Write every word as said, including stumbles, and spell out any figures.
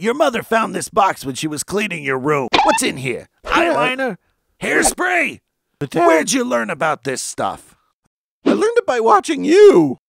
Your mother found this box when she was cleaning your room. What's in here? Eyeliner? Hairspray? Where'd you learn about this stuff? I learned it by watching you.